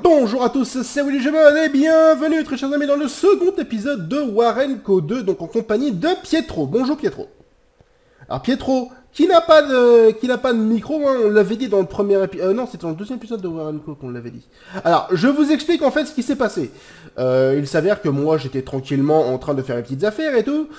Bonjour à tous, c'est Willy Gemon et bienvenue très chers amis dans le second épisode de Warenko 2, donc en compagnie de Pietro. Bonjour Pietro. Alors Pietro, qui n'a pas de micro, hein, on l'avait dit dans le premier épisode, non c'était dans le deuxième épisode de Warenko qu'on l'avait dit. Alors je vous explique en fait ce qui s'est passé. Il s'avère que moi j'étais tranquillement en train de faire mes petites affaires et tout.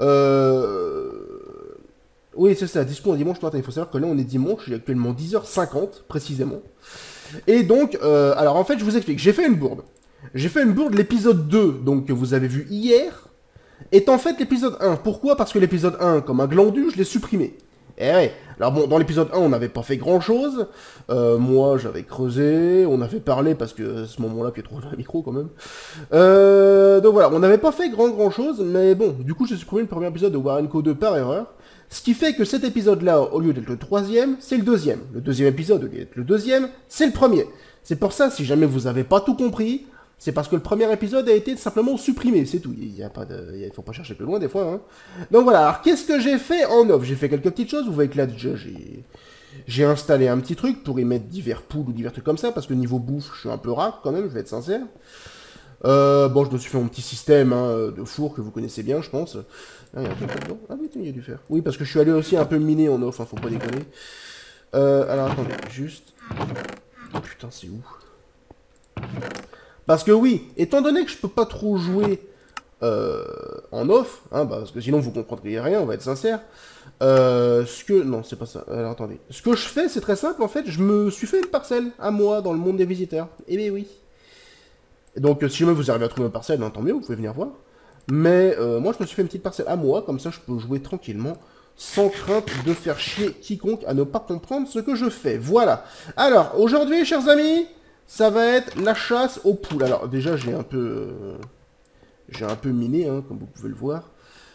Oui c'est ça, dispo un dimanche matin, il faut savoir que là on est dimanche, il est actuellement 10h50 précisément. Et donc, alors en fait, je vous explique, j'ai fait une bourde. J'ai fait une bourde, l'épisode 2, donc que vous avez vu hier, est en fait l'épisode 1. Pourquoi? Parce que l'épisode 1, comme un glandu, je l'ai supprimé. Eh ouais. Alors bon, dans l'épisode 1, on n'avait pas fait grand-chose. Moi, j'avais creusé, on avait parlé, parce que à ce moment-là, Pietro avait un micro quand même. Donc voilà, on n'avait pas fait grand-chose, mais bon, du coup, j'ai supprimé le premier épisode de Warenko 2 par erreur. Ce qui fait que cet épisode-là, au lieu d'être le troisième, c'est le deuxième. Le deuxième épisode, au lieu d'être le deuxième, c'est le premier. C'est pour ça, si jamais vous n'avez pas tout compris, c'est parce que le premier épisode a été simplement supprimé, c'est tout. Il faut pas chercher plus loin des fois. Hein. Donc voilà, alors qu'est-ce que j'ai fait en off? J'ai fait quelques petites choses, vous voyez que là déjà j'ai installé un petit truc pour y mettre divers poules ou divers trucs comme ça, parce que niveau bouffe, je suis un peu rare quand même, je vais être sincère. Bon, je me suis fait mon petit système hein, de four que vous connaissez bien, je pense. Ah, il y a un truc là-dedans. Ah oui, il y a du fer. Oui, parce que je suis allé aussi un peu miner en off, hein, faut pas déconner. Alors attendez, juste... Oh putain, c'est où? Parce que oui, étant donné que je peux pas trop jouer en off, hein, parce que sinon vous comprendriez rien, on va être sincère. Non, c'est pas ça. Alors attendez. Ce que je fais, c'est très simple, en fait, je me suis fait une parcelle à moi dans le monde des visiteurs. Eh bien oui. Donc si jamais vous arrivez à trouver une parcelle, hein, tant mieux, vous pouvez venir voir. Mais moi je me suis fait une petite parcelle à moi, comme ça je peux jouer tranquillement, sans crainte de faire chier quiconque à ne pas comprendre ce que je fais. Voilà. Alors, aujourd'hui, chers amis, ça va être la chasse aux poules. Alors déjà j'ai un peu miné, hein, comme vous pouvez le voir.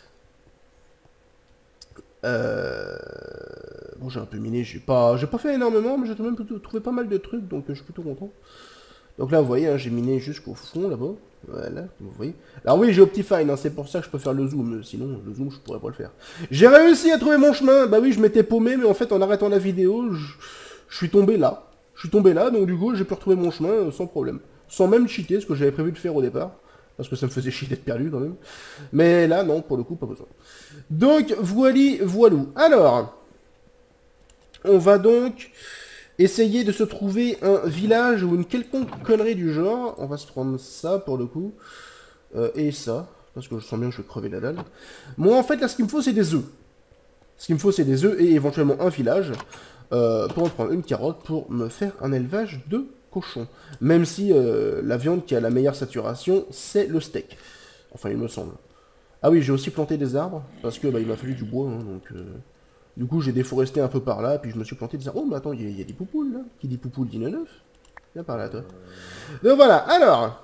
Bon j'ai un peu miné, j'ai pas fait énormément, mais j'ai quand même trouvé pas mal de trucs, donc je suis plutôt content. Donc là, vous voyez, hein, j'ai miné jusqu'au fond, là-bas. Voilà, vous voyez. Alors oui, j'ai Optifine, hein, c'est pour ça que je peux faire le zoom. Sinon, le zoom, je pourrais pas le faire. J'ai réussi à trouver mon chemin. Bah oui, je m'étais paumé, mais en fait, en arrêtant la vidéo, je suis tombé là. Je suis tombé là, donc du coup, j'ai pu retrouver mon chemin sans problème. Sans même cheater, ce que j'avais prévu de faire au départ. Parce que ça me faisait chier d'être perdu, quand même. Mais là, non, pour le coup, pas besoin. Donc, voilou. Alors, on va donc... essayer de se trouver un village ou une quelconque connerie du genre. On va se prendre ça pour le coup. Et ça. Parce que je sens bien que je vais crever la dalle. Moi en fait là ce qu'il me faut c'est des œufs. Ce qu'il me faut c'est des œufs et éventuellement un village. Pour en prendre une carotte pour me faire un élevage de cochons. Même si la viande qui a la meilleure saturation c'est le steak. Enfin il me semble. Ah oui j'ai aussi planté des arbres. Parce que bah, il m'a fallu du bois. Hein, donc... Du coup, j'ai déforesté un peu par là, puis je me suis planté de dire, oh, mais attends, il y a des poupoules, là. Qui dit poupoules dit neuf. Viens par là, toi. Donc voilà, alors.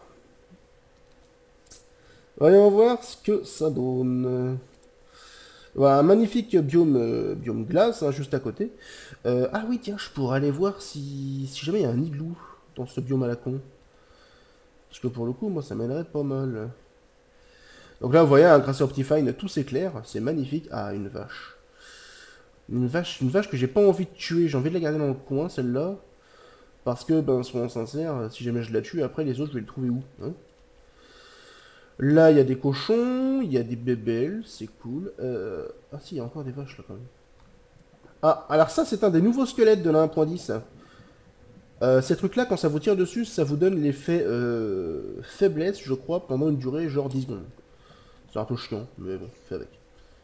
Voyons voir ce que ça donne. Voilà, un magnifique biome glace, hein, juste à côté. Ah oui, tiens, je pourrais aller voir si jamais il y a un igloo dans ce biome à la con. Parce que pour le coup, moi, ça m'aiderait pas mal. Donc là, vous voyez, hein, grâce à Optifine, tout s'éclaire. C'est magnifique. Ah, une vache. Une vache que j'ai pas envie de tuer, j'ai envie de la garder dans le coin, celle-là. Parce que, ben, soyons sincères, si jamais je la tue, après les autres, je vais les trouver où hein? Là, il y a des cochons, il y a des bébelles, c'est cool. Ah si, il y a encore des vaches, là, quand même. Ah, alors ça, c'est un des nouveaux squelettes de la 1.10. Ces trucs-là, quand ça vous tire dessus, ça vous donne l'effet faiblesse, je crois, pendant une durée, genre 10 secondes. C'est un peu chiant, mais bon, fais avec.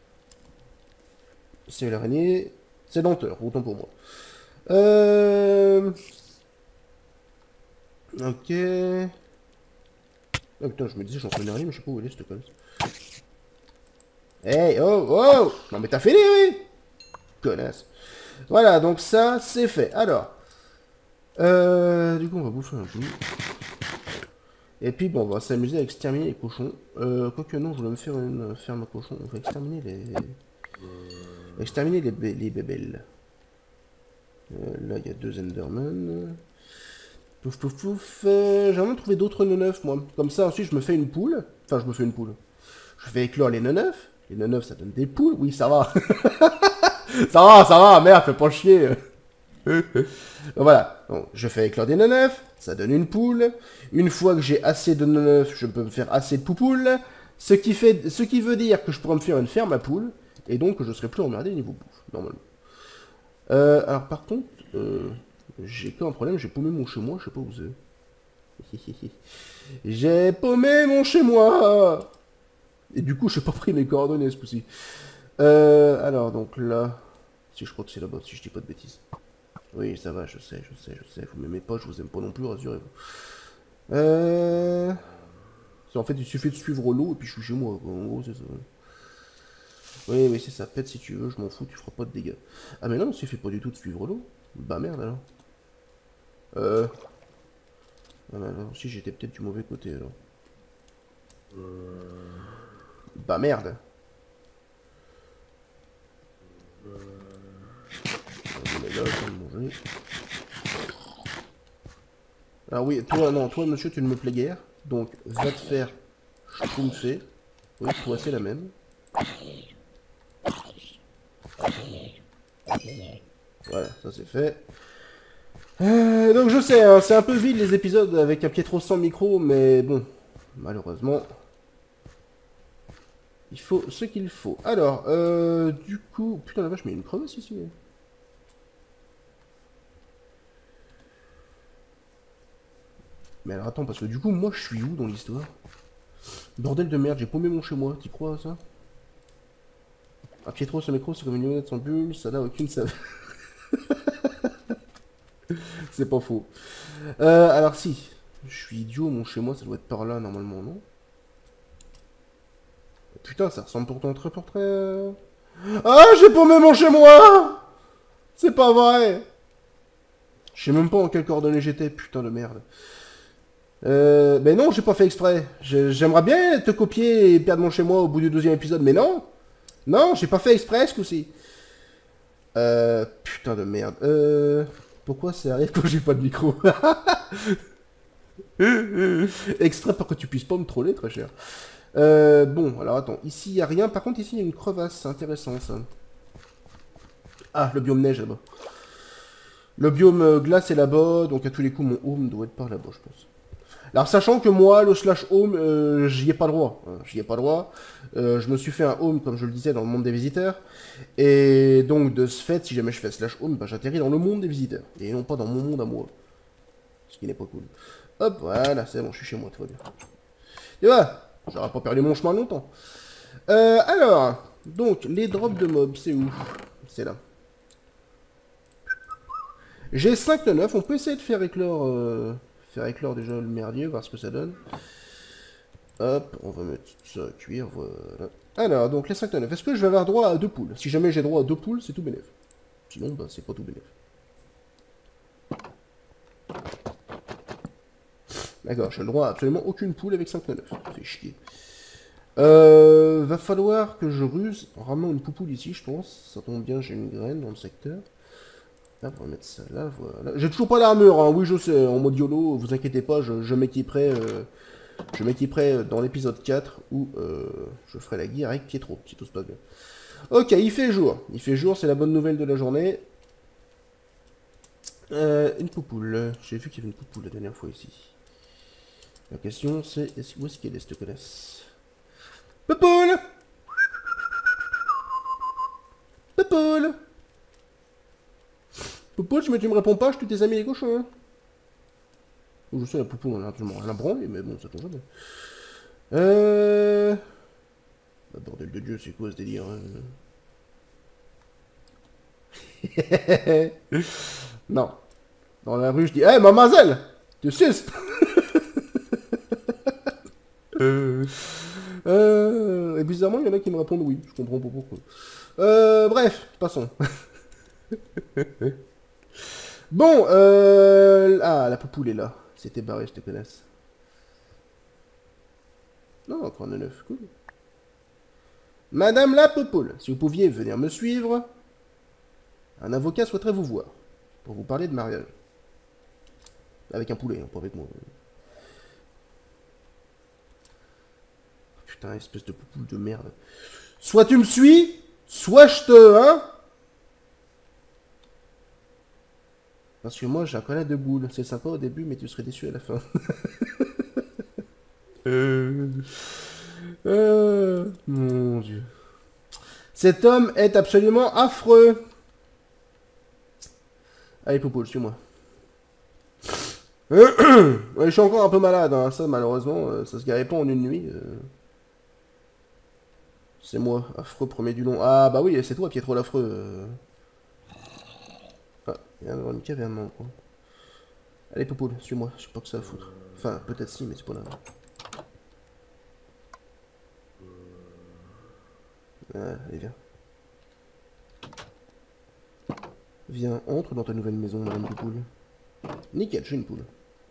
C'est l'araignée. C'est denteur, autant pour moi. Ok. Ah putain, je me disais, j'en fais une araignée, mais je sais pas où elle est, cette conne. Hey, oh, oh! Non mais t'as fini, oui! Connasse. Voilà, donc ça, c'est fait. Alors. Du coup, on va bouffer un peu. Et puis, bon, on va s'amuser à exterminer les cochons. Quoique non, je voulais me faire une ferme à cochons. On va exterminer les... exterminer les bébelles. Là, il y a 2 Endermen. Pouf, pouf, pouf. J'ai vraiment trouvé d'autres neufs, moi. Comme ça, ensuite, je me fais une poule. Enfin, je me fais une poule. Je vais éclore les neufs. Les neufs, ça donne des poules. Oui, ça va. Ça va, merde, fais pas chier. Voilà. Donc, je fais éclore des neufs. Ça donne une poule. Une fois que j'ai assez de neuf, je peux me faire assez de poupoules. Ce qui veut dire que je pourrais me faire une ferme à poules. Et donc que je serai plus emmerdé niveau bouffe, normalement. Alors par contre, j'ai qu'un problème, j'ai paumé mon chez moi, je sais pas où c'est. J'ai paumé mon chez moi. Et du coup, j'ai pas pris mes coordonnées ce coup-ci. Alors donc là, si je crois que c'est là-bas, si je dis pas de bêtises. Oui, ça va, je sais. Vous m'aimez pas, je vous aime pas non plus, rassurez-vous. En fait, il suffit de suivre l'eau et puis je suis chez moi. En gros, c'est ça. Oui, c'est ça. Pète si tu veux, je m'en fous, tu feras pas de dégâts. Ah, mais non, il suffit pas du tout de suivre l'eau. Bah merde alors. Ah, bah, alors, si j'étais peut-être du mauvais côté alors. Bah merde. Là, je vais me manger. Ah oui, toi monsieur, tu ne me plais guère. Donc, va te faire schtroumpfer. Oui, toi c'est la même. Voilà, ça c'est fait. Donc je sais, hein, c'est un peu vide les épisodes avec un Pietro sans micro, mais bon, malheureusement, il faut ce qu'il faut. Alors, du coup, putain la vache, mais il y a une crevasse ici. Mais alors attends, parce que du coup, moi je suis où dans l'histoire? Bordel de merde, j'ai paumé mon chez moi, t'y crois ça? Un Pietro sans micro, c'est comme une lunette sans bulle, ça n'a aucune saveur. C'est pas faux. Alors si, je suis idiot, mon chez moi, ça doit être par là normalement, non? Putain, ça ressemble pourtant très pour très... Ah, j'ai paumé mon chez moi! C'est pas vrai! Je sais même pas en quelle coordonnée j'étais, putain de merde. Mais non, j'ai pas fait exprès. J'aimerais bien te copier et perdre mon chez moi au bout du 2e épisode, mais non! Non, j'ai pas fait exprès ce coup-ci. Putain de merde. Pourquoi ça arrive quand j'ai pas de micro? Extrait pour que tu puisses pas me troller, très cher. Bon, alors attends, ici il y a rien. Par contre, ici il y a une crevasse, c'est intéressant ça. Ah, le biome neige là-bas. Le biome glace est là-bas, donc à tous les coups, mon home doit être par là-bas, je pense. Alors, sachant que moi, le slash home, j'y ai pas droit. Hein, j'y ai pas droit. Je me suis fait un home, comme je le disais, dans le monde des visiteurs. Et donc, de ce fait, si jamais je fais slash home, bah, j'atterris dans le monde des visiteurs. Et non pas dans mon monde à moi. Ce qui n'est pas cool. Hop, voilà, c'est bon, je suis chez moi, tout va bien. Et voilà, j'aurais pas perdu mon chemin longtemps. Alors, donc, les drops de mobs, c'est où? C'est là. J'ai 5 de 9, on peut essayer de faire éclore déjà le merdier, voir ce que ça donne. Hop, on va mettre ça à cuire, voilà. Alors, donc les 5 de 9, est-ce que je vais avoir droit à 2 poules? Si jamais j'ai droit à 2 poules, c'est tout bénef. Sinon, bah, c'est pas tout bénef. D'accord, j'ai le droit à absolument aucune poule avec 5 de 9. Ça fait chier. Va falloir que je ruse en ramenant une poupoule ici, je pense. Ça tombe bien, j'ai une graine dans le secteur. Là, on va mettre ça là, voilà. J'ai toujours pas d'armure, hein. Oui, je sais, en mode YOLO, vous inquiétez pas, je m'équiperai dans l'épisode 4 où je ferai la guerre avec Pietro, si tout se passe bien. Ok, il fait jour. Il fait jour, c'est la bonne nouvelle de la journée. Une poupoule. J'ai vu qu'il y avait une poupoule la dernière fois ici. La question c'est, où est-ce qu'elle est, cette connasse? Poupoule! Poupoule! Poupoule, tu me réponds pas, je tue tes amis les cochons. Hein. Je sais, la poupoule, on a absolument rien branlé, mais bon, ça tombe jamais. Bah, bordel de Dieu, c'est quoi ce délire Non. Dans la rue, je dis, hé, mademoiselle! Tu suces! Et bizarrement, il y en a qui me répondent oui. Je comprends pas pourquoi. Bref, passons. Bon, ah, la poupoule est là. C'était barré, je te connaisse. Non, encore un 9, cool. Madame la poupoule, si vous pouviez venir me suivre, un avocat souhaiterait vous voir, pour vous parler de mariage. Avec un poulet, hein, pas avec moi. Putain, espèce de poupoule de merde. Soit tu me suis, soit je te... Hein? Parce que moi, j'ai un collet de boules. C'est sympa au début, mais tu serais déçu à la fin. Mon Dieu. Cet homme est absolument affreux. Allez, Popo, suis-moi. Ouais, je suis encore un peu malade, hein. Ça, malheureusement, ça se guérit pas en une nuit. C'est moi, affreux premier du nom. Ah, bah oui, c'est toi, Pietro l'affreux. Ah, il y a une caverne, quoi. Allez, Popo, suis-moi, je sais pas que ça à foutre. Enfin, peut-être si, mais c'est pas là. Allez, viens. Viens, entre dans ta nouvelle maison, madame de poule. Nickel, j'ai une poule.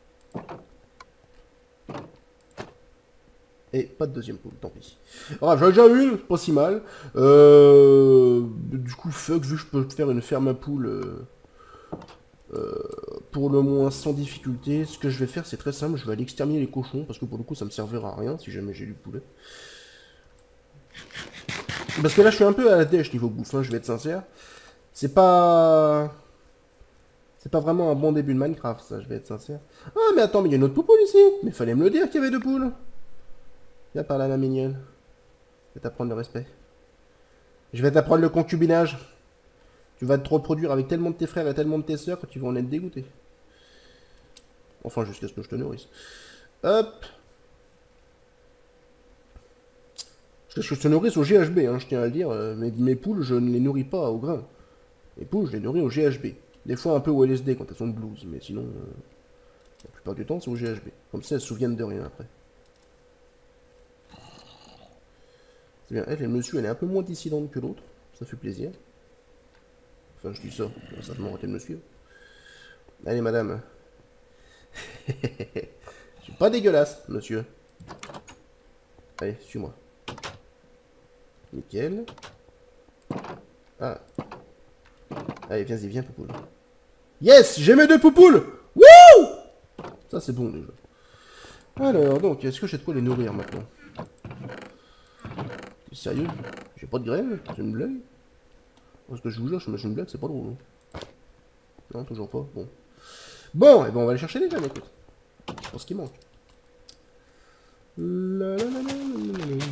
Et pas de deuxième poule, tant pis. Alors, j'en ai déjà une, pas si mal. Du coup, fuck, vu que je peux te faire une ferme à poules pour le moins sans difficulté, ce que je vais faire, c'est très simple. Je vais aller exterminer les cochons, parce que pour le coup, ça me servira à rien si jamais j'ai du poulet. Parce que là, je suis un peu à la dèche niveau bouffe, hein, je vais être sincère. C'est pas... C'est pas vraiment un bon début de Minecraft, ça, je vais être sincère. Ah, mais attends, mais il y a une autre poule ici. Mais fallait me le dire qu'il y avait deux poules. Viens par là, ma mignonne. Je vais t'apprendre le respect. Je vais t'apprendre le concubinage. Tu vas te reproduire avec tellement de tes frères et tellement de tes sœurs que tu vas en être dégoûté. Enfin, jusqu'à ce que je te nourrisse. Hop. Jusqu'à ce que je te nourrisse au GHB, hein, je tiens à le dire. Mes poules, je ne les nourris pas au grain. Les poules, je les nourris au GHB. Des fois un peu au LSD quand elles sont de blues, mais sinon, la plupart du temps, c'est au GHB. Comme ça, elles se souviennent de rien après. C'est bien, elle, monsieur, elle est un peu moins dissidente que l'autre. Ça fait plaisir. Enfin, je dis ça, ça va m'arrêter de me suivre. Allez, madame. Je suis pas dégueulasse, monsieur. Allez, suis-moi. Nickel. Ah. Allez, viens-y, viens, poupoule. Yes, j'ai mes deux poupoules. Wouh! Ça, c'est bon, déjà. Alors, donc, est-ce que j'ai de quoi les nourrir, maintenant? T'es sérieux? J'ai pas de graines? C'est une blague? Parce que je vous jure, je me une blague, c'est pas drôle. Hein. Non, toujours pas. Bon. Bon, et ben on va aller chercher les graines, écoute. Je pense qu'il manque. La, la, la, la, la, la, la.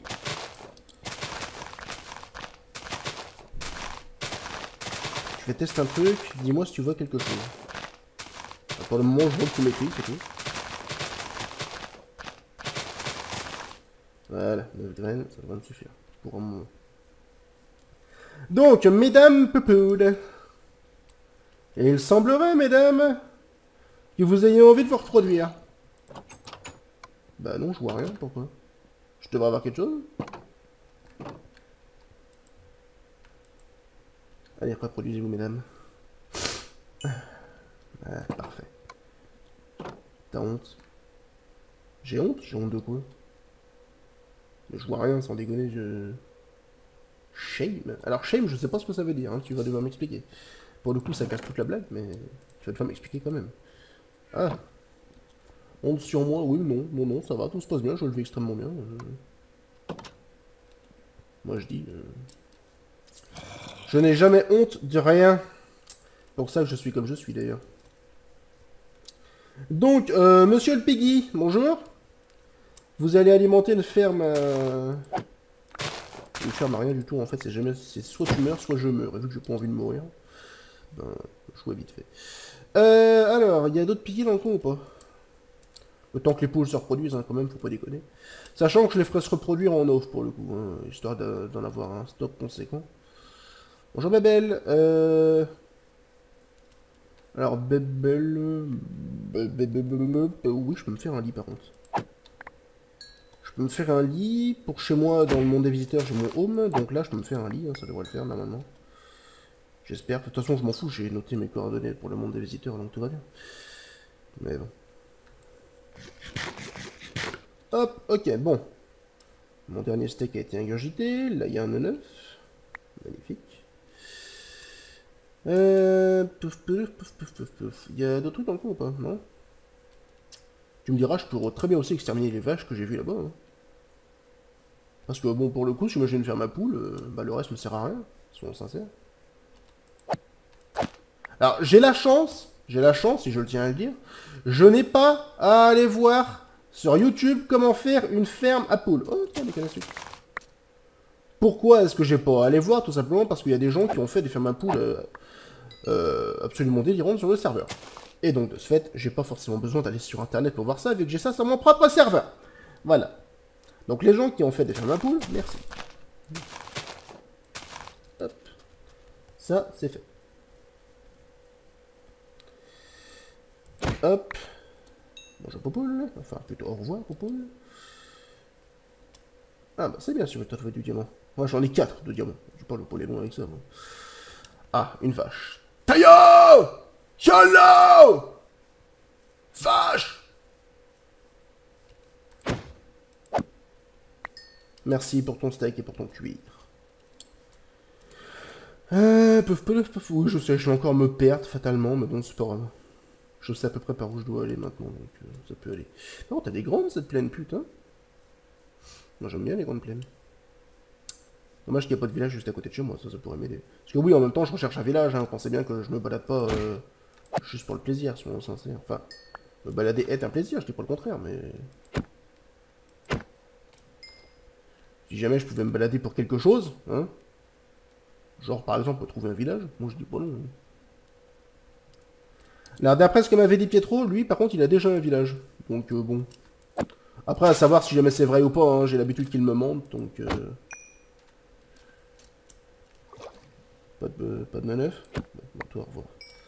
Je vais tester un truc, dis-moi si tu vois quelque chose. Pour le moment, je vois que tu m'écris, c'est tout. Voilà, 9 graines, ça va me suffire. Pour un moment. Donc, mesdames Pepoudes, et il semblerait, mesdames, que vous ayez envie de vous reproduire. Bah non, je vois rien, pourquoi? Je devrais avoir quelque chose? Allez, reproduisez-vous, mesdames. Ah, parfait. T'as honte? J'ai honte? J'ai honte de quoi? Je vois rien, sans déconner, je... Shame? Alors, shame, je sais pas ce que ça veut dire, hein, tu vas devoir m'expliquer. Pour le coup, ça casse toute la blague, mais tu vas devoir m'expliquer quand même. Ah. Honte sur moi? Oui, non, non, non, ça va, tout se passe bien, je le vis extrêmement bien. Moi, je dis... Je n'ai jamais honte de rien. Pour ça que je suis comme je suis, d'ailleurs. Donc, monsieur le Piggy, bonjour. Vous allez alimenter une ferme... Une ferme à rien du tout, en fait, c'est jamais... C'est soit tu meurs, soit je meurs. Et vu que j'ai pas envie de mourir, ben, je vois vite fait. Alors, il y a d'autres Piggy dans le coin ou pas? Le temps que les poules se reproduisent, hein, quand même, faut pas déconner. Sachant que je les ferai se reproduire en off, pour le coup, hein, histoire d'en avoir un stock conséquent. Bonjour Bébel, Alors, Bébel... Oui, je peux me faire un lit, par contre. Je peux me faire un lit. Pour chez moi, dans le monde des visiteurs, j'ai mon home. Donc là, je peux me faire un lit, hein, ça devrait le faire, normalement. J'espère. De toute façon, je m'en fous, j'ai noté mes coordonnées pour le monde des visiteurs, donc tout va bien. Mais bon. Hop, ok, bon. Mon dernier steak a été ingurgité. Là, il y a un œuf. Magnifique. Pouf, pouf, pouf, pouf, pouf, pouf. Il y a d'autres trucs dans le coin ou pas? Non? Tu me diras, je pourrais très bien aussi exterminer les vaches que j'ai vues là-bas. Hein. Parce que, bon, pour le coup, si moi je viens de faire ma poule, bah le reste me sert à rien. Soyons sincères. Alors, j'ai la chance j'ai la chance, si je le tiens à le dire, je n'ai pas à aller voir sur YouTube comment faire une ferme à poules. Oh, tiens, des cannes à sucre. Pourquoi est-ce que j'ai pas à aller voir? Tout simplement parce qu'il y a des gens qui ont fait des fermes à poules absolument délirantes sur le serveur. Et donc, de ce fait, j'ai pas forcément besoin d'aller sur Internet pour voir ça, vu que j'ai ça sur mon propre serveur. Voilà. Donc, les gens qui ont fait des fermes à poules, merci. Hop. Ça, c'est fait. Hop. Bonjour Popoule. Enfin, plutôt au revoir Popoule. Ah bah c'est bien si tu veux trouver du diamant. Moi j'en ai 4 de diamants. Je parle pas les longs avec ça. Moi. Ah, une vache. Tayo! YOLO! Vache! Merci pour ton steak et pour ton cuir. Oui, je sais, je vais encore me perdre fatalement, mais bon, c'est pas grave. Je sais à peu près par où je dois aller maintenant, donc ça peut aller. Non, t'as des grandes cette plaine, putain. Moi j'aime bien les grandes plaines. Dommage qu'il n'y a pas de village juste à côté de chez moi, ça pourrait m'aider. Parce que oui, en même temps, je recherche un village, hein. Pensez bien que je me balade pas juste pour le plaisir, si on est sincère. Enfin, me balader est un plaisir, je dis pas le contraire, mais... Si jamais je pouvais me balader pour quelque chose, hein. Genre, par exemple, trouver un village, moi je dis pas non. Hein. Alors, d'après ce que m'avait dit Pietro, lui, par contre, il a déjà un village. Donc, bon. Après, à savoir si jamais c'est vrai ou pas, hein, j'ai l'habitude qu'il me mente, donc... Pas de manœuvre. Bon, toi, au revoir.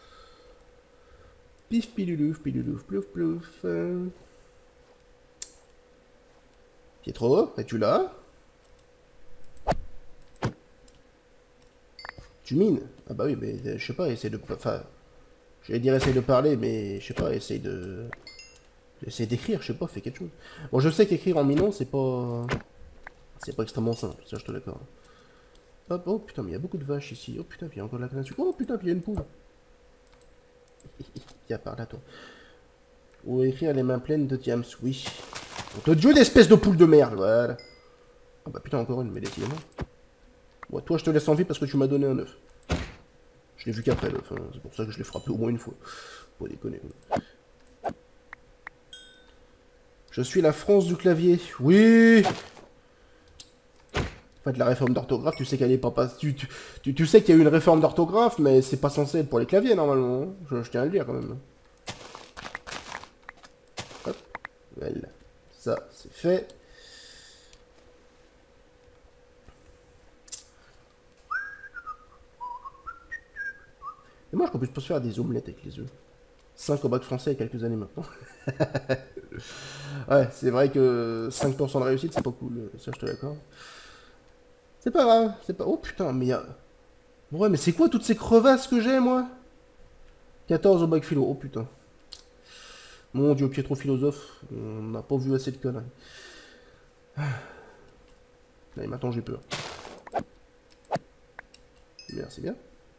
Pif piloulouf, plouf plouf. Pietro, es-tu là? Tu mines? Ah bah oui, mais je sais pas, essaye de... Enfin, j'allais dire essaye de parler, mais je sais pas, essaye de... Essaye d'écrire, je sais pas, fais quelque chose. Bon, je sais qu'écrire en minant, c'est pas... C'est pas extrêmement simple, ça je te l'accorde. Hop, oh putain, mais il y a beaucoup de vaches ici. Oh putain, puis il y a encore de la canne à sucre. Oh putain, puis il y a une poule. Viens par là, toi. Ou écrire les mains pleines de diams, oui. Ton dieu d'espèce de poule de merde, voilà. Ah bah putain, encore une, mais décidément. Bon, toi, je te laisse en vie parce que tu m'as donné un œuf. Je l'ai vu qu'après l'œuf, hein. C'est pour ça que je l'ai frappé au moins une fois. Faut déconner. Je suis la France du clavier. Oui. En fait, la réforme d'orthographe, tu sais qu'elle est pas... Tu sais qu'il y a eu une réforme d'orthographe, mais c'est pas censé être pour les claviers, normalement. Hein. Je tiens à le dire, quand même. Hop. Voilà. Ça, c'est fait. Et moi, je qu'on puisse pas se faire des omelettes avec les œufs. 5 au bac français il y a quelques années maintenant. Ouais, c'est vrai que 5% de réussite, c'est pas cool. Ça, je te l'accorde. C'est pas grave, c'est pas... Oh putain, mais y'a... Ouais, mais c'est quoi toutes ces crevasses que j'ai, moi? 14 au bac philo, oh putain. Mon dieu, Pietro philosophe, on n'a pas vu assez de conneries. Allez, maintenant j'ai peur. Merci bien.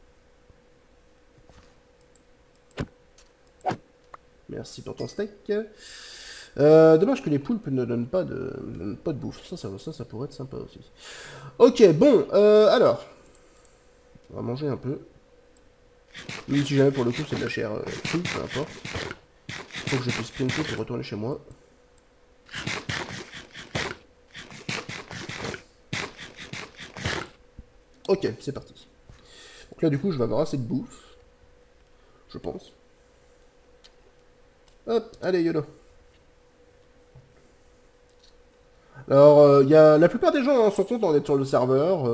Merci pour ton steak. Dommage que les poulpes ne donnent pas de bouffe. Ça pourrait être sympa aussi. Ok, bon, alors. On va manger un peu. Même si jamais pour le coup c'est de la chair crue, peu importe. Faut que je puisse sprinter pour retourner chez moi. Ok, c'est parti. Donc là du coup je vais avoir assez de bouffe. Je pense. Hop, allez YOLO. Alors, la plupart des gens hein, sont contents d'être sur le serveur.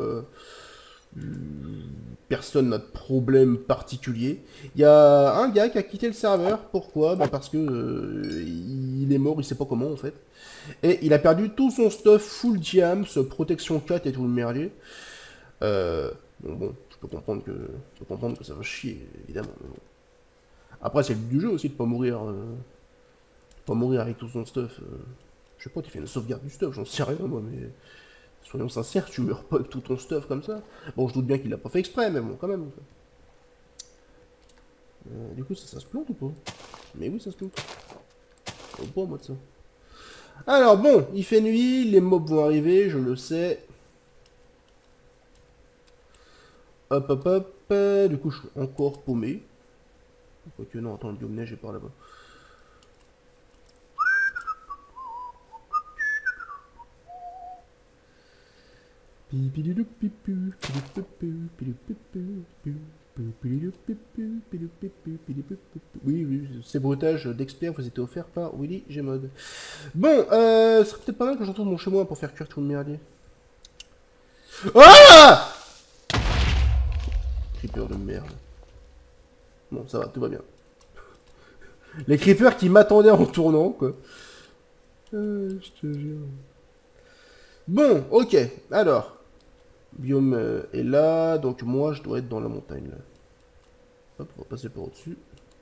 Personne n'a de problème particulier. Il y a un gars qui a quitté le serveur. Pourquoi? Bah parce que il est mort, il sait pas comment en fait. Et il a perdu tout son stuff full diams, protection 4 et tout le merdier. Bon, je peux comprendre que ça va chier, évidemment. Après, c'est le but du jeu aussi de pas mourir, avec tout son stuff. Je sais pas, tu fais une sauvegarde du stuff, j'en sais rien moi, mais soyons sincères, tu meurs pas avec tout ton stuff comme ça. Bon, je doute bien qu'il l'a pas fait exprès, mais bon, quand même. Du coup, ça se plante ou pas? Mais oui, ça se plante. Au pas moi de ça. Alors bon, il fait nuit, les mobs vont arriver, je le sais. Hop, hop, hop. Du coup, je suis encore paumé. Quoique non, attends, le biome neige est par là-bas. Oui, oui, ces bruitages d'experts vous étaient offerts par Willy Gmod. Bon, ce serait peut-être pas mal que j'entoure mon chez moi pour faire cuire tout le merdier. Ah! Creeper de merde. Bon, ça va, tout va bien. Les creepers qui m'attendaient en tournant, quoi. Je te jure. Bon, ok, alors. Biome est là, donc moi je dois être dans la montagne là. Hop, on va passer par au-dessus.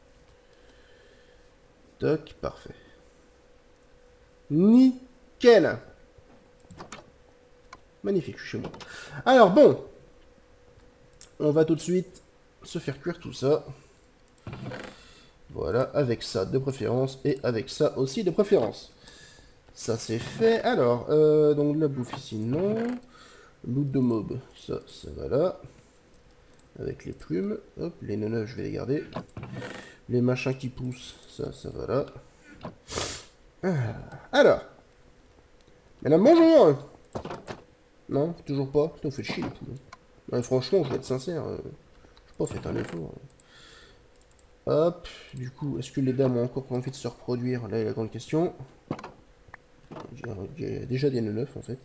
Toc, parfait. Nickel. Magnifique, je suis chez moi. Alors bon, on va tout de suite se faire cuire tout ça. Voilà, avec ça de préférence, et avec ça aussi de préférence. Ça c'est fait. Alors, donc la bouffe ici, non. Loot de mob, ça va là. Avec les plumes. Hop, les neuneux, je vais les garder. Les machins qui poussent, ça va là. Alors. Madame, bonjour. Non, toujours pas. Putain, vous faites chier, les poules. Ouais, franchement, je vais être sincère. Je sais pas, faites un effort. Hop, du coup, est-ce que les dames ont encore envie de se reproduire? Là est la grande question. J'ai déjà des nœuds neufs, en fait.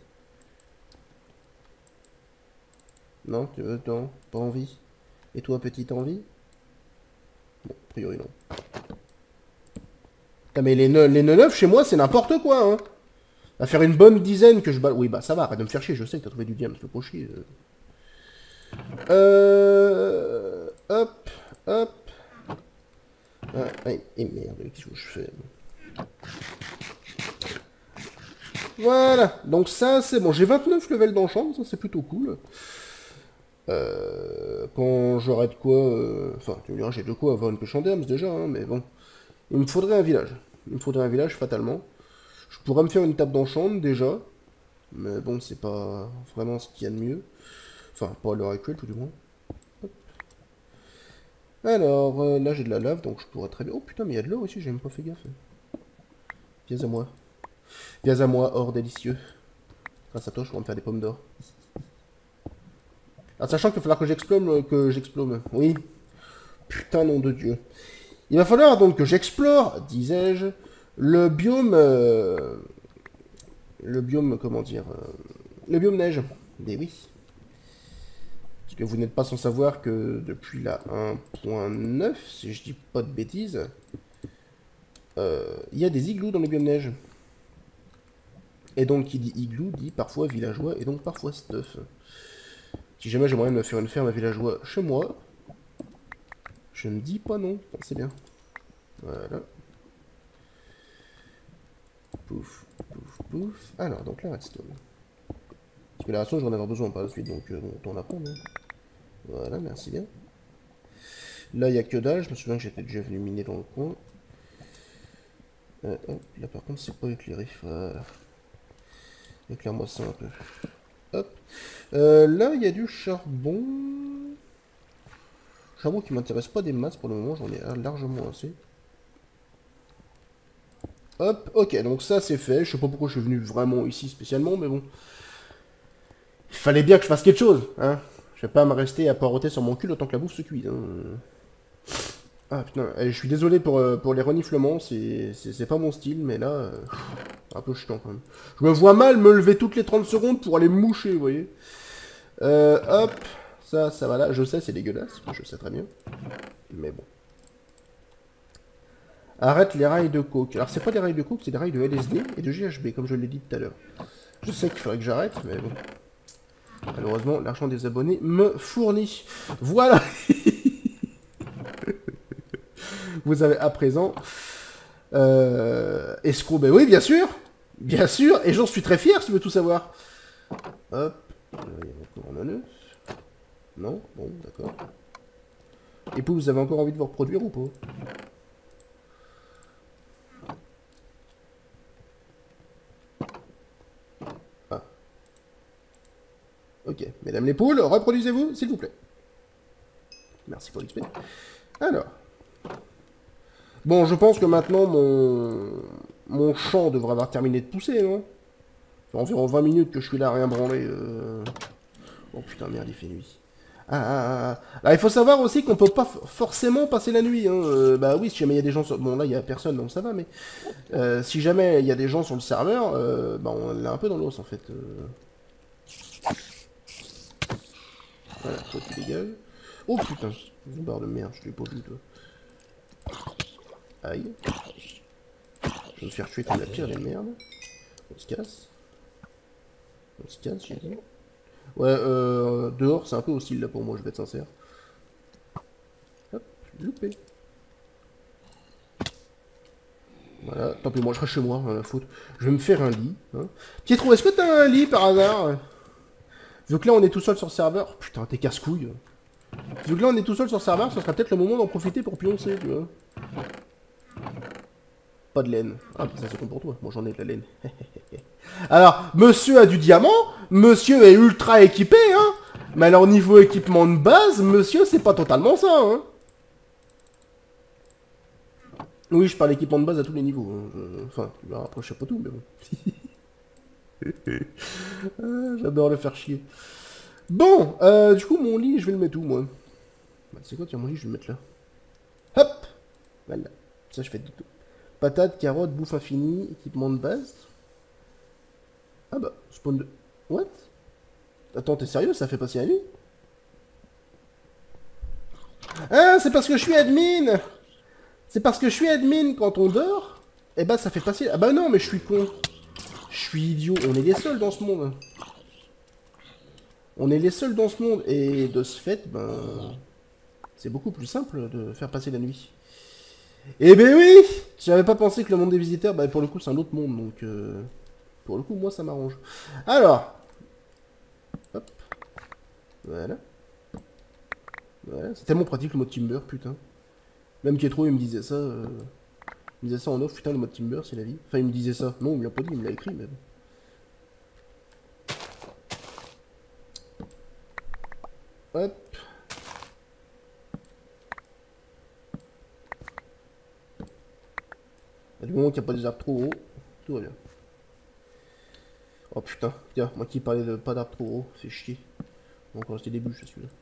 Non, tu veux, non, pas envie. Et toi, petite envie? Bon, a priori non. Putain, mais les nœuds neufs, chez moi, c'est n'importe quoi, hein. À faire une bonne dizaine que je balle. Oui, bah ça va, arrête de me faire chier, je sais que t'as trouvé du diamant, le chier. Hop, hop. Ah, et merde, qu'est-ce que je fais? Voilà, donc ça c'est bon, j'ai 29 levels d'enchant, ça c'est plutôt cool. Quand j'aurai de quoi... Enfin, tu me diras, j'ai de quoi avoir une pêche en dermes déjà, hein, mais bon. Il me faudrait un village. Il me faudrait un village, fatalement. Je pourrais me faire une table d'enchant, déjà. Mais bon, c'est pas vraiment ce qu'il y a de mieux. Enfin, pas à l'heure actuelle, tout du moins. Hop. Alors, là j'ai de la lave, donc je pourrais très bien... Oh putain, mais il y a de l'or aussi, j'ai même pas fait gaffe. Viens à moi. Viens à moi, or délicieux. Grâce à toi, je pourrais me faire des pommes d'or. Alors, sachant qu'il va falloir que j'explome. Oui. Putain, nom de Dieu. Il va falloir donc que j'explore, disais-je, le biome... le biome, comment dire... le biome neige. Mais oui. Parce que vous n'êtes pas sans savoir que depuis la 1.9, si je dis pas de bêtises, il y a des igloos dans le biome neige. Et donc, qui dit igloo dit parfois villageois et donc parfois stuff. Si jamais j'aimerais me faire une ferme à villageois chez moi, je ne dis pas non, pensez bien. Voilà. Pouf, pouf, pouf. Alors, donc la redstone. Parce que la redstone, je vais en avoir besoin par la suite, donc autant la prendre. Hein. Voilà, merci bien. Là, il n'y a que dalle, je me souviens que j'étais déjà venu miner dans le coin. Hop, là par contre, c'est pas éclairé. Voilà. Éclaire-moi ça un peu. Hop. Là, il y a du charbon. Charbon qui m'intéresse pas des masses pour le moment, j'en ai largement assez. Hop, ok, donc ça c'est fait. Je sais pas pourquoi je suis venu vraiment ici spécialement, mais bon. Il fallait bien que je fasse quelque chose, hein. Je vais pas me rester à paroter sur mon cul autant que la bouffe se cuise. Hein. Ah putain, je suis désolé pour les reniflements, c'est pas mon style, mais là, un peu chiant quand même. Je me vois mal me lever toutes les 30 secondes pour aller me moucher, vous voyez. Hop, ça va là. Je sais, c'est dégueulasse, je sais très bien. Mais bon. Arrête les rails de coke. Alors c'est pas des rails de coke, c'est des rails de LSD et de GHB, comme je l'ai dit tout à l'heure. Je sais qu'il faudrait que j'arrête, mais bon. Malheureusement, l'argent des abonnés me fournit. Voilà. Vous avez à présent... escroc, ben oui, bien sûr. Bien sûr, et j'en suis très fier si tu veux tout savoir. Hop. Il y a encore un neuf. Non. Bon, d'accord. Et puis, vous avez encore envie de vous reproduire ou pas? Ah. Ok. Mesdames les poules, reproduisez-vous, s'il vous plaît. Merci pour l'XP. Alors. Bon, je pense que maintenant, mon champ devrait avoir terminé de pousser, non? Ça fait environ 20 minutes que je suis là à rien branler. Oh putain, merde, il fait nuit. Alors, il faut savoir aussi qu'on peut pas forcément passer la nuit. Hein. Bah oui, si jamais il y a des gens sur... Bon, là, il y a personne, donc ça va, mais... si jamais il y a des gens sur le serveur, bah on est un peu dans l'os, en fait. Voilà, toi, tu dégages. Oh putain, une barre de merde, je l'ai pas vu, toi. Aïe. Je vais me faire tuer comme la pire des merdes. On se casse. On se casse, j'ai dit. Ouais, dehors, c'est un peu hostile, là, pour moi, je vais être sincère. Hop, loupé. Voilà, tant pis, moi, je serai chez moi, la faute. Je vais me faire un lit. Hein. Pietro, est-ce que t'as un lit, par hasard? Vu que là, on est tout seul sur le serveur... Putain, t'es casse-couille. Vu que là, on est tout seul sur le serveur, ce sera peut-être le moment d'en profiter pour pioncer, tu vois. Pas de laine. Ah, bah, ça c'est con pour toi. Moi, j'en ai de la laine. Alors, monsieur a du diamant. Monsieur est ultra équipé, hein. Mais alors, niveau équipement de base, monsieur, c'est pas totalement ça, hein. Oui, je parle d'équipement de base à tous les niveaux. Hein. Enfin, après, je sais pas tout, mais bon. J'adore le faire chier. Bon, du coup, mon lit, je vais le mettre où, moi? Bah, tu sais quoi, tiens, mon lit, je vais le mettre là. Hop. Voilà. Ça, je fais du tout. Patates, carottes, bouffe infinie, équipement de base. Ah bah, spawn de... What? Attends, t'es sérieux? Ça fait passer la nuit? Ah, c'est parce que je suis admin! C'est parce que je suis admin quand on dort? Eh bah, ça fait passer... Ah bah non, mais je suis con. Je suis idiot. On est les seuls dans ce monde. On est les seuls dans ce monde. Et de ce fait, ben... c'est beaucoup plus simple de faire passer la nuit. Eh ben oui! J'avais pas pensé que le monde des visiteurs, bah pour le coup, c'est un autre monde, donc... Pour le coup, moi, ça m'arrange. Alors... Hop. Voilà. Voilà. C'est tellement pratique le mode Timber, putain. Même Pietro, il me disait ça... Il me disait ça en off, putain, le mode Timber, c'est la vie. Enfin, il me disait ça. Non, il me l'a pas dit, il me l'a écrit, mais bon. Hop. Du moment qu'il n'y a pas des arbres trop hauts, tout va bien. Oh putain, tiens, moi qui parlais de pas d'arbres trop hauts, c'est chier. Bon, encore c'était début, je suis celui-là.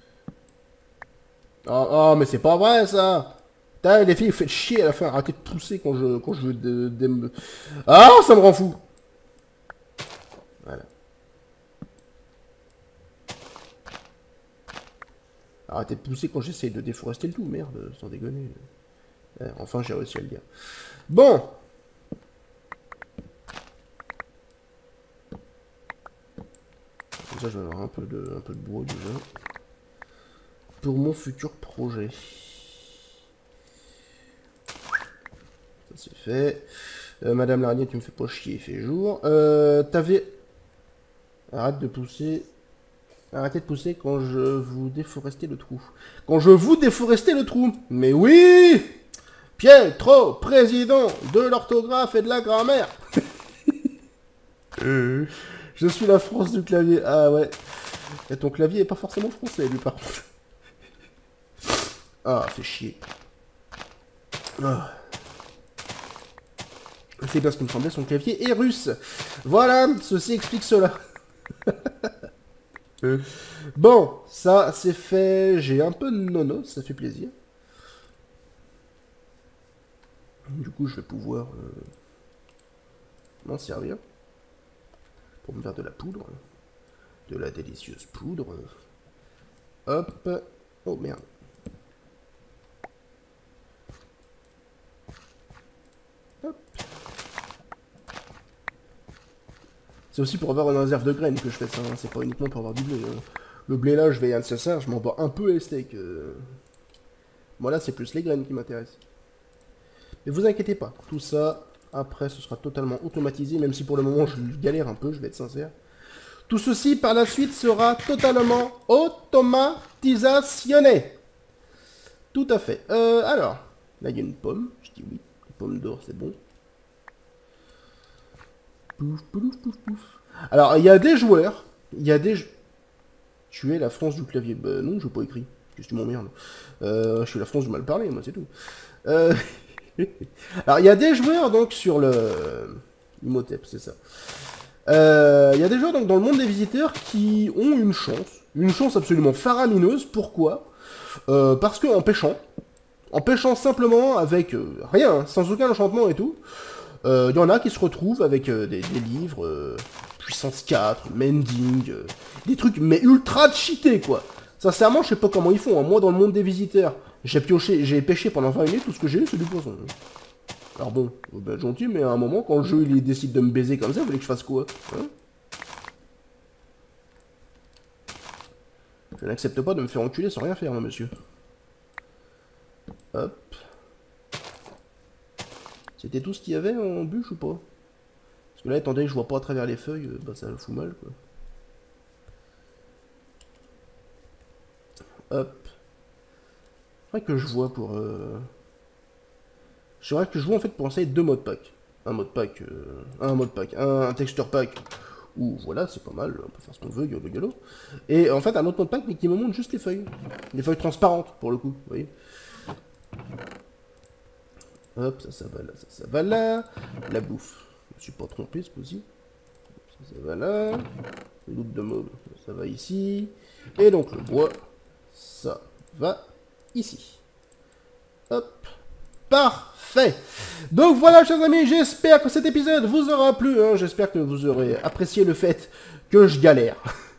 Oh, mais c'est pas vrai ça! Putain, les filles, vous faites chier à la fin, arrêtez de pousser quand je veux Ah, ça me rend fou! Voilà. Arrêtez de pousser quand j'essaye de déforester le tout, merde, sans déconner. Enfin, j'ai réussi à le dire. Bon! Comme ça, je vais avoir un peu de bois déjà. Pour mon futur projet. Ça c'est fait. Madame l'araignée, tu me fais pas chier, il fait jour. T'avais... Arrête de pousser. Arrêtez de pousser quand je vous déforestais le trou. Quand je vous déforestais le trou. Mais oui! Pietro, président de l'orthographe et de la grammaire. Je suis la France du clavier. Ah ouais. Et ton clavier est pas forcément français, lui, par contre. Ah, fait chier. Ah. C'est parce qu'il me semblait son clavier est russe. Voilà, ceci explique cela. Bon, ça c'est fait. J'ai un peu de nono, ça fait plaisir. Du coup, je vais pouvoir m'en servir pour me faire de la poudre. De la délicieuse poudre. Hop. Oh merde. Hop. C'est aussi pour avoir une réserve de graines que je fais ça, hein. C'est pas uniquement pour avoir du blé. Hein. Le blé là, je vais à nécessaire, je m'en bats un peu les steaks. Moi là, c'est plus les graines qui m'intéressent. Mais vous inquiétez pas, tout ça, après, ce sera totalement automatisé, même si pour le moment, je galère un peu, je vais être sincère. Tout ceci, par la suite, sera totalement automatisationné. Tout à fait. Alors, là, il y a une pomme. Je dis oui. Une pomme d'or, c'est bon. Pouf, pouf, pouf, pouf. Alors, il y a des joueurs. Il y a des... Tu es la France du clavier. Bah non, je n'ai pas écrit. Qu'est-ce que tu m'emmerdes. Je suis la France du mal parlé, moi, c'est tout. Alors, il y a des joueurs, donc, sur le... Imhotep, c'est ça. Il y a des joueurs, donc, dans le monde des visiteurs qui ont une chance absolument faramineuse. Pourquoi parce qu'en pêchant simplement avec rien, hein, sans aucun enchantement et tout, il y en a qui se retrouvent avec des livres, puissance 4, mending, des trucs mais ultra cheatés quoi. Sincèrement, je sais pas comment ils font. Hein. Moi, dans le monde des visiteurs, j'ai pêché pendant 20 minutes, tout ce que j'ai eu, c'est du poisson. Alors bon, ben, gentil, mais à un moment, quand le jeu il décide de me baiser comme ça, vous voulez que je fasse quoi hein? Je n'accepte pas de me faire enculer sans rien faire, moi, monsieur. Hop. C'était tout ce qu'il y avait en bûche ou pas? Parce que là, attendez, je vois pas à travers les feuilles, bah ça me fout mal, quoi. Hop. C'est vrai que je vois pour... C'est vrai que je vois en fait pour essayer deux modes pack. Un mode pack, un texture pack, où voilà, c'est pas mal, on peut faire ce qu'on veut, galop. Et en fait, un autre mode pack, mais qui me montre juste les feuilles. Les feuilles transparentes, pour le coup, vous voyez. Hop, ça va là, ça va là. La bouffe, je me suis pas trompé ce coup-ci. Ça va là. Le loot de mob, ça va ici. Et donc le bois, ça va ici. Hop. Parfait. Donc voilà, chers amis, j'espère que cet épisode vous aura plu. Hein. J'espère que vous aurez apprécié le fait que je galère.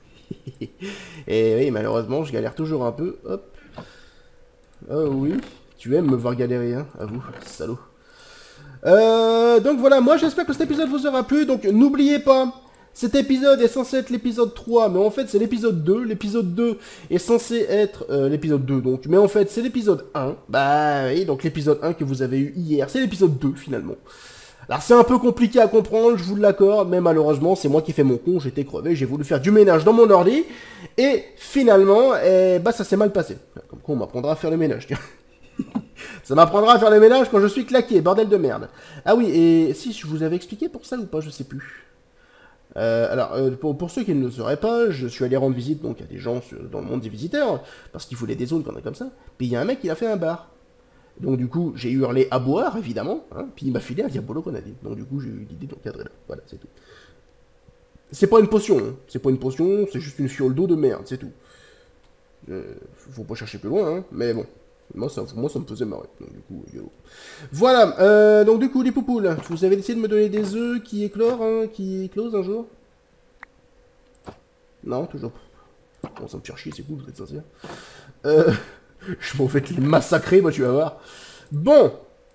Et oui, malheureusement, je galère toujours un peu. Hop. Oh oui, tu aimes me voir galérer, hein, à vous, salaud. Donc voilà, moi j'espère que cet épisode vous aura plu. Donc n'oubliez pas, cet épisode est censé être l'épisode 3, mais en fait c'est l'épisode 2. L'épisode 2 est censé être l'épisode 2, donc. Mais en fait c'est l'épisode 1. Bah oui, donc l'épisode 1 que vous avez eu hier, c'est l'épisode 2 finalement. Alors c'est un peu compliqué à comprendre, je vous l'accorde, mais malheureusement c'est moi qui fais mon con, j'étais crevé, j'ai voulu faire du ménage dans mon ordi, et finalement, bah ça s'est mal passé. Comme quoi on m'apprendra à faire le ménage, tiens. Ça m'apprendra à faire le ménage quand je suis claqué, bordel de merde. Ah oui, et si je vous avais expliqué pour ça ou pas, je sais plus. Pour ceux qui ne le sauraient pas, je suis allé rendre visite donc à des gens dans le monde des visiteurs, parce qu'il voulaient des zones qu'on a comme ça, puis il y a un mec qui a fait un bar. Donc du coup, j'ai hurlé à boire, évidemment, hein, puis il m'a filé un Diabolo Grenadine. Donc du coup, j'ai eu l'idée d'encadrer là. Voilà, c'est tout. C'est pas une potion, hein. C'est pas une potion, c'est juste une fiole d'eau de merde, c'est tout. Faut pas chercher plus loin, hein, mais bon. Moi ça me faisait marrer. Donc du coup, yo. Voilà, donc du coup, les poupoules, vous avez décidé de me donner des œufs qui éclorent, hein, qui éclosent un jour? Non, toujours pas. Bon, ça me fait chier, c'est cool, vous êtes sincère. Je m'en vais te les massacrer, moi, tu vas voir. Bon.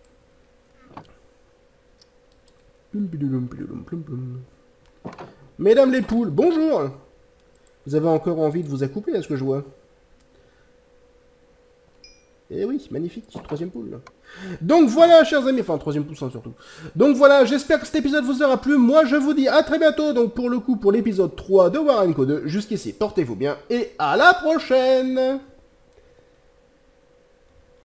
Mesdames les poules, bonjour. Vous avez encore envie de vous accoupler à ce que je vois? Eh oui, magnifique, troisième poule. Donc voilà, chers amis, enfin, troisième poussin surtout. Donc voilà, j'espère que cet épisode vous aura plu. Moi, je vous dis à très bientôt, donc pour le coup, pour l'épisode 3 de War & Co 2. Jusqu'ici, portez-vous bien, et à la prochaine.